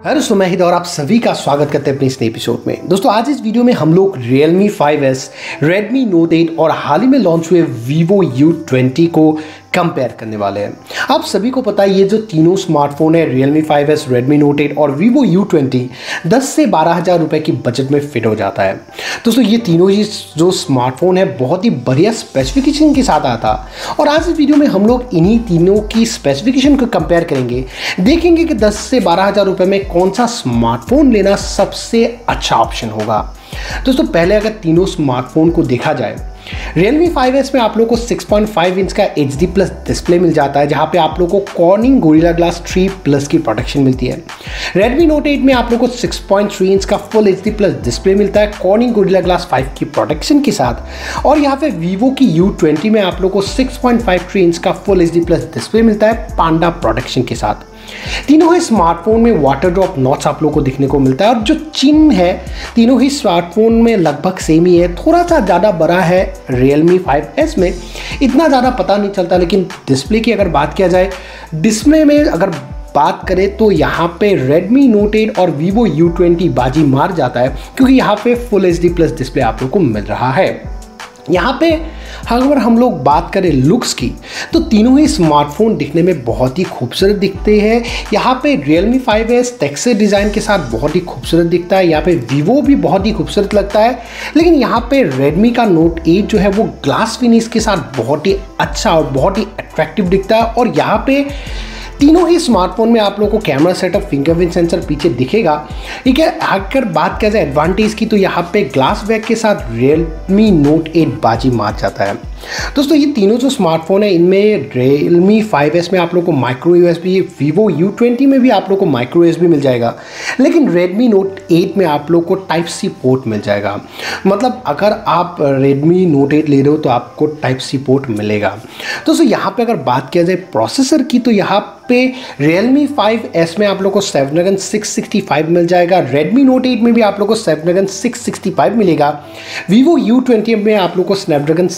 Hello दोस्तों, मैं hit और आप सभी का स्वागत करते हैं अपने इस नए एपिसोड में। दोस्तों आज इस वीडियो में हम लोग Realme 5S, Redmi Note 8 और हाल ही में लॉन्च हुए Vivo U20 को कंपेयर करने वाले हैं। आप सभी को पता है ये जो तीनों स्मार्टफोन है Realme 5S, Redmi Note 8 और Vivo U20 10 से 12,000 रुपए की बजट में फिट हो जाता है। दोस्तों ये तीनों ही जो स्मार्टफोन है बहुत ही बढ़िया स्पेसिफिकेशन के साथ आता और आज इस वीडियो में हम लोग इन्हीं तीनों की स्पेसिफिकेशन को कंपेयर करेंगे, देखेंगे कि 10 से 12,000 रुपए में कौन सा स्मार्टफोन लेना सबसे अच्छा ऑप्शन होगा। दोस्तों पहले अगर तीनों स्मार्टफोन को देखा जाए, Realme 5S में आप लोगों को 6.5 इंच का HD प्लस डिस्प्ले मिल जाता है, जहां पे आप लोगों को Corning Gorilla Glass 3 प्लस की प्रोटेक्शन मिलती है। Redmi Note 8 में आप लोगों को 6.3 इंच का फुल HD प्लस डिस्प्ले मिलता है Corning Gorilla Glass 5 की प्रोटेक्शन के साथ, और यहाँ पे Vivo की U20 में आप लोगों को 6.53 इंच का फुल HD प्लस डिस्प्ले मिलता है पांडा प्रोटेक्शन के साथ। तीनों ही स्मार्टफोन में वाटर ड्रॉप नॉच आप लोगों को दिखने को मिलता है और जो चिन्ह है तीनों ही स्मार्टफोन में लगभग सेम ही है। थोड़ा सा ज़्यादा बड़ा है Realme 5S में, इतना ज़्यादा पता नहीं चलता। लेकिन डिस्प्ले की अगर बात किया जाए, डिस्प्ले में अगर बात करें तो यहाँ पे Redmi Note 8 और Vivo U20 बाजी मार जाता है, क्योंकि यहाँ पे फुल HD प्लस डिस्प्ले आप लोगों को मिल रहा है। यहाँ पे अगर हम लोग बात करें लुक्स की, तो तीनों ही स्मार्टफोन दिखने में बहुत ही खूबसूरत दिखते हैं। यहाँ पे Realme 5S टेक्सचर डिज़ाइन के साथ बहुत ही खूबसूरत दिखता है। यहाँ पे Vivo भी बहुत ही खूबसूरत लगता है। लेकिन यहाँ पे Redmi का Note 8 जो है वो ग्लास फिनिश के साथ बहुत ही अच्छा और बहुत ही अट्रैक्टिव दिखता है। और यहाँ पे तीनों ही स्मार्टफोन में आप लोगों को कैमरा सेटअप, फिंगरप्रिंट सेंसर पीछे दिखेगा। ठीक है, अगर बात किया जाए एडवांटेज की, तो यहाँ पे ग्लास बैक के साथ Realme Note 8 बाजी मार जाता है। दोस्तों ये तीनों जो स्मार्टफोन है, इनमें Realme 5S में आप लोगों को माइक्रो USB, Vivo U20 में भी आप लोगों को माइक्रो USB मिल जाएगा। लेकिन Redmi Note 8 में आप लोगों को Type-C पोर्ट मिल जाएगा। मतलब अगर आप Redmi Note 8 ले रहे हो तो आपको Type-C पोर्ट मिलेगा। दोस्तों यहाँ पे अगर बात किया जाए प्रोसेसर की, तो यहाँ पे Realme 5S में आप लोगों को Snapdragon 665 मिल जाएगा। Redmi Note 8 में भी आप लोगों को Snapdragon 665 मिलेगा। Vivo U20 में आप लोगों को Snapdragon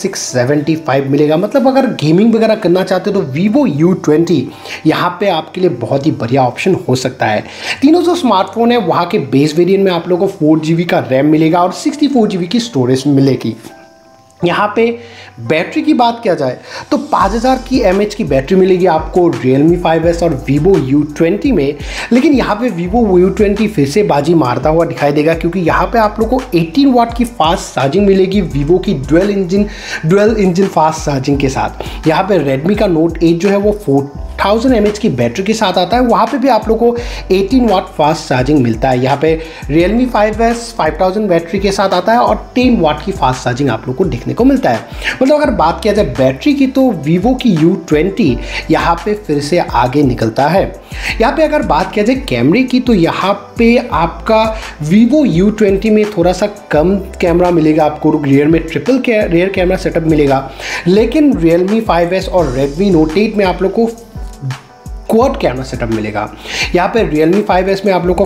675 मिलेगा। मतलब अगर गेमिंग वगैरह करना चाहते हो तो Vivo U20 यहाँ पे आपके लिए बहुत ही बढ़िया ऑप्शन हो सकता है। तीनों जो स्मार्टफोन है वहाँ के बेस वेरिएंट में आप लोगों को 4GB का रैम मिलेगा और 64GB की स्टोरेज मिलेगी। यहाँ पे बैटरी की बात किया जाए तो 5000 की mAh की बैटरी मिलेगी आपको Realme 5S और Vivo U20 में। लेकिन यहाँ पे Vivo U20 फिर से बाजी मारता हुआ दिखाई देगा, क्योंकि यहाँ पे आप लोग को 18 वाट की फास्ट चार्जिंग मिलेगी Vivo की डुअल इंजन फास्ट चार्जिंग के साथ। यहाँ पे Redmi का Note 8 जो है वो 4000 mAh की बैटरी के साथ आता है, वहाँ पे भी आप लोग को 18 वाट फास्ट चार्जिंग मिलता है। यहाँ पे Realme 5S 5000 बैटरी के साथ आता है और 10 वाट की फास्ट चार्जिंग आप लोग को देखने को मिलता है। मतलब अगर बात किया जाए बैटरी की, तो Vivo की U20 यहाँ पे फिर से आगे निकलता है। यहाँ पे अगर बात किया जाए कैमरे की, तो यहाँ पे आपका Vivo U20 में थोड़ा सा कम कैमरा मिलेगा आपको, रियर में ट्रिपल रियर कैमरा सेटअप मिलेगा। लेकिन Realme 5S और Redmi Note 8 में आप लोग को क्वाड कैमरा सेटअप मिलेगा। यहाँ पे Realme 5S में आप लोग को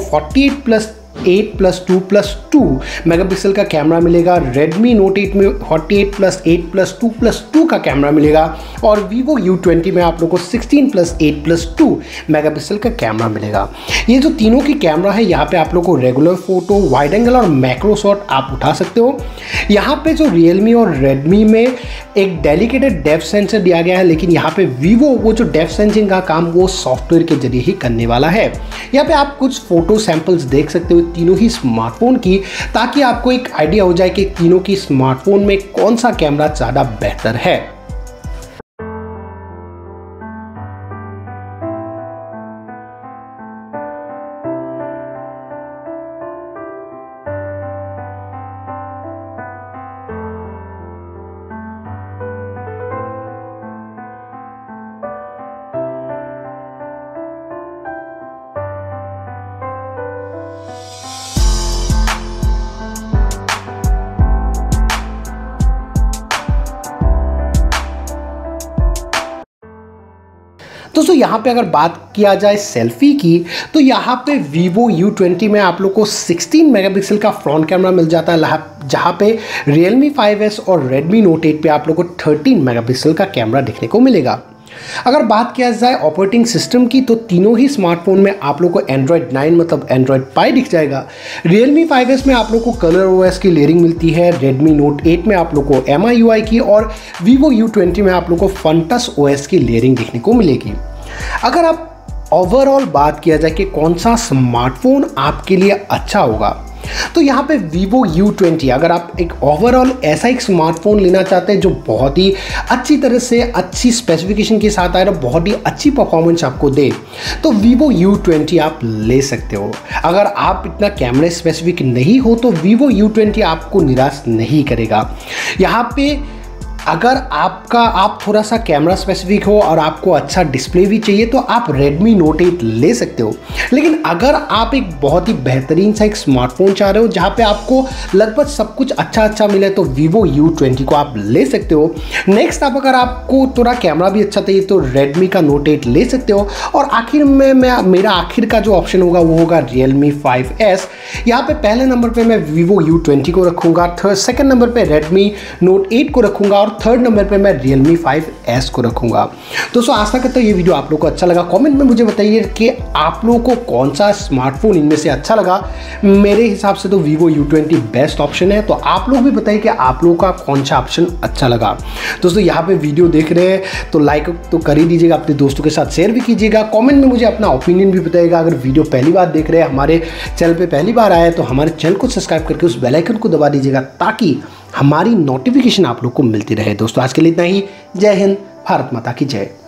48+8+2+2 मेगापिक्सल का कैमरा मिलेगा। Redmi Note 8 में 48+8+2+2 का कैमरा मिलेगा और Vivo U20 में आप लोग को 16+8+2 मेगापिक्सल का कैमरा मिलेगा। ये जो तीनों की कैमरा है, यहाँ पे आप लोग को रेगुलर फोटो, वाइड एंगल और मैक्रो शॉट आप उठा सकते हो। यहाँ पे जो Realme और Redmi में एक डेडिकेटेड डेप्थ सेंसर दिया गया है, लेकिन यहाँ पे Vivo वो जो डेप्थ सेंसिंग का काम वो सॉफ्टवेयर के जरिए ही करने वाला है। यहाँ पे आप कुछ फोटो सैंपल्स देख सकते हो तीनों ही स्मार्टफोन की, ताकि आपको एक आइडिया हो जाए कि तीनों की स्मार्टफोन में कौन सा कैमरा ज़्यादा बेहतर है। दोस्तों यहाँ पे अगर बात किया जाए सेल्फी की, तो यहाँ पे Vivo U20 में आप लोग को 16 मेगापिक्सल का फ्रंट कैमरा मिल जाता है, जहाँ पे Realme 5S और Redmi Note 8 पे आप लोग को 13 मेगापिक्सल का कैमरा देखने को मिलेगा। अगर बात किया जाए ऑपरेटिंग सिस्टम की तो तीनों ही स्मार्टफोन में आप लोग को Android 9 मतलब Android Pie दिख जाएगा। Realme 5S में आप लोग को कलर OS की लेयरिंग मिलती है, Redmi Note 8 में आप लोग को MIUI की और Vivo U20 में आप लोग को FunTouch OS की लेयरिंग देखने को मिलेगी। अगर आप ओवरऑल बात किया जाए कि कौन सा स्मार्टफोन आपके लिए अच्छा होगा तो यहाँ पे Vivo U20, अगर आप एक ओवरऑल ऐसा एक स्मार्टफोन लेना चाहते हैं जो बहुत ही अच्छी तरह से अच्छी स्पेसिफिकेशन के साथ आए और बहुत ही अच्छी परफॉर्मेंस आपको दे तो Vivo U20 आप ले सकते हो। अगर आप इतना कैमरा स्पेसिफिक नहीं हो तो Vivo U20 आपको निराश नहीं करेगा। यहाँ पे अगर आप थोड़ा सा कैमरा स्पेसिफिक हो और आपको अच्छा डिस्प्ले भी चाहिए तो आप Redmi Note 8 ले सकते हो। लेकिन अगर आप एक बहुत ही बेहतरीन सा एक स्मार्टफोन चाह रहे हो जहाँ पे आपको लगभग सब कुछ अच्छा मिले तो Vivo U20 को आप ले सकते हो। नेक्स्ट अगर आपको थोड़ा कैमरा भी अच्छा चाहिए तो Redmi का Note 8 ले सकते हो। और आखिर में मेरा आखिर का जो ऑप्शन होगा वो होगा Realme 5S। यहाँ पे पहले नंबर पे मैं Vivo U20 को रखूँगा, सेकंड नंबर पे Redmi Note 8 को रखूँगा और थर्ड नंबर पे मैं Realme 5S को रखूँगा। दोस्तों आशा करता हूँ ये वीडियो आप लोगों को अच्छा लगा। कमेंट में मुझे बताइए कि आप लोगों को कौन सा स्मार्टफोन इनमें से अच्छा लगा। मेरे हिसाब से तो Vivo U20 बेस्ट ऑप्शन है, तो आप लोग भी बताइए कि आप लोगों का कौन सा ऑप्शन अच्छा लगा। दोस्तों यहाँ पे वीडियो देख रहे हैं तो लाइक तो कर ही दीजिएगा, अपने दोस्तों के साथ शेयर भी कीजिएगा, कॉमेंट में मुझे अपना ओपिनियन भी बताइएगा। अगर वीडियो पहली बार देख रहे हैं, हमारे चैनल पर पहली बार आए तो हमारे चैनल को सब्सक्राइब करके उस बेल आइकन को दबा दीजिएगा ताकि हमारी नोटिफिकेशन आप लोग को मिलती रहे। दोस्तों आज के लिए इतना ही। जय हिंद, भारत माता की जय।